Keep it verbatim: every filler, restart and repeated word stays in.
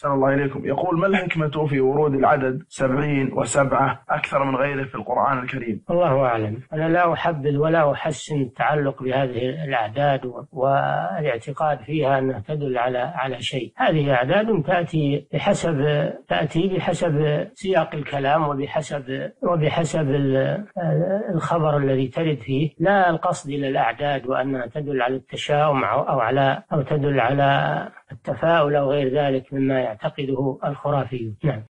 أحسن الله إليكم. يقول: ما الحكمة في ورود العدد سبعين وسبعة أكثر من غيره في القرآن الكريم؟ الله أعلم. أنا لا أحبذ ولا أحسن التعلق بهذه الأعداد والاعتقاد فيها أنها تدل على على شيء. هذه أعداد تأتي بحسب تأتي بحسب سياق الكلام وبحسب وبحسب الخبر الذي ترد فيه، لا القصد إلى الأعداد وأنها تدل على التشاؤم أو على أو تدل على التفاؤل أو غير ذلك مما يعتقده الخرافيون. نعم.